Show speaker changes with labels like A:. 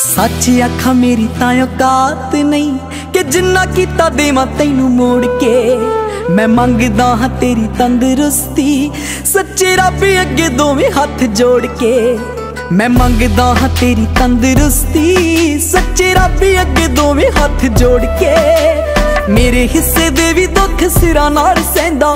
A: सच आखा मेरी तां औकात नहीं कि जिन्ना कीता देवां तैनू मोड़ के। मैं मंगदा हां तेरी तंदरुस्ती सच्चे रब अगे दोवें हाथ जोड़ के। मैं मंगदा हां तेरी तंदरुस्ती सच्चे रब अगे दोवें हाथ जोड़ के। मेरे हिस्से दे भी दुख सिरां नाल सैंदा